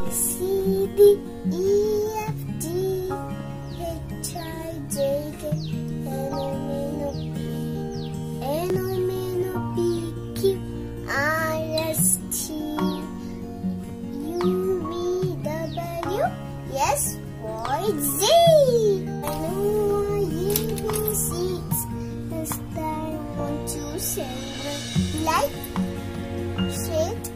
C, D, E, F, G, H, I, J, K, L, M, N, O, P, N, O, M, N, O, P, Q, R, S, T, U, V, W, X, Y, Z. I know my ABCs. Next time, want to say like, share.